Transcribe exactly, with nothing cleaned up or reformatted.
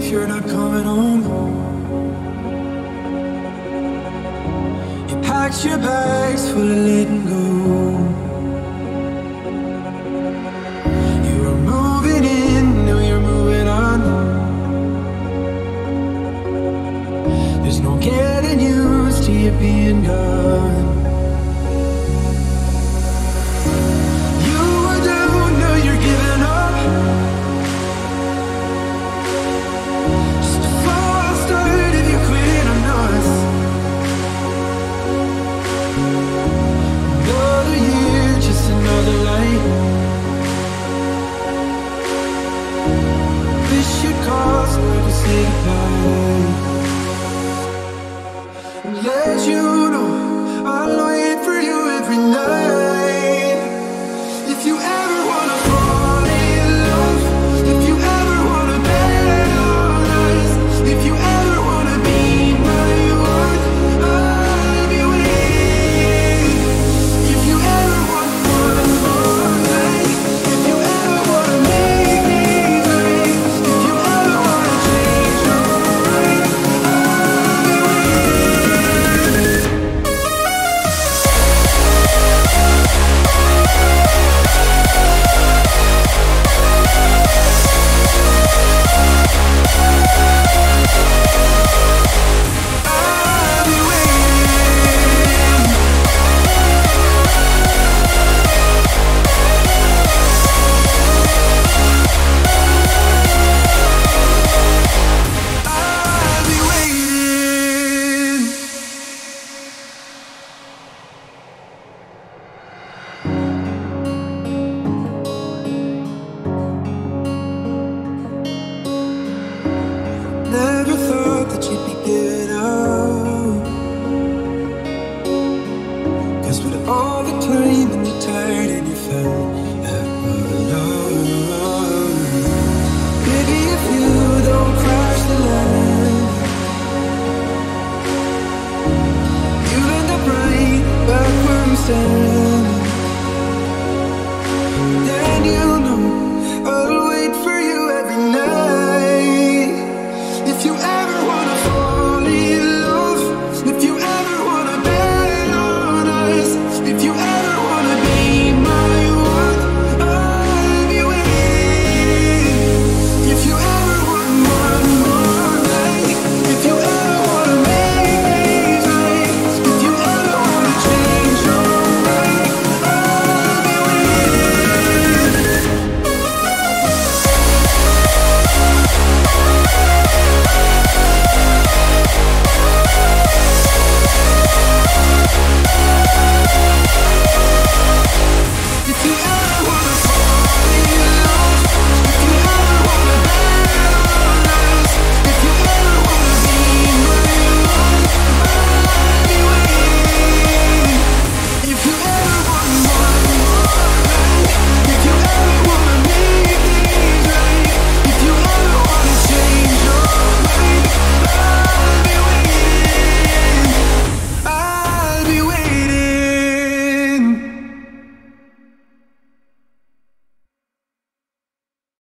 if you're not coming home. You packed your bags full of letting go. You were moving in, now you're moving on. There's no getting used to you being gone. You were down, now you're giving up. Just a false start if you quit on us. Another year, just another light. Wish you'd call so I could say goodbye. Let you know I'll wait for you every night. If you ever wanna fall in love, if you ever wanna bet on us, if you ever wanna be my one, I'll be waiting. If you ever want one more night, if you ever wanna make me right, if you ever wanna change your mind, I'll be waiting. I'll be waiting. I'll be waiting. Never thought that you'd be giving up. Cause with all the climbing you tired and you felt that alone. Baby, if you don't crash the line, you'll end up right back where I'm standing.